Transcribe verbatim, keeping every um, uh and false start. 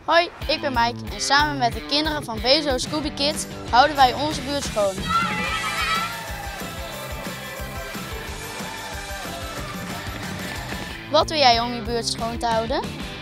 Hoi, ik ben Mike en samen met de kinderen van Bezo Scooby Kids houden wij onze buurt schoon. Wat doe jij om je buurt schoon te houden?